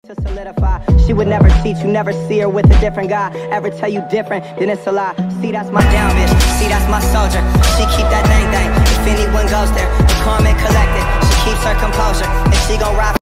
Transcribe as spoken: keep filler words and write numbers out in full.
to solidify. She would never cheat, you never see her with a different guy. Ever tell you different, then it's a lie. See, that's my down bitch, see, that's my soldier. She keep that thing thing, if anyone goes there, the calm and collected. She keeps her composure, and she gon' ride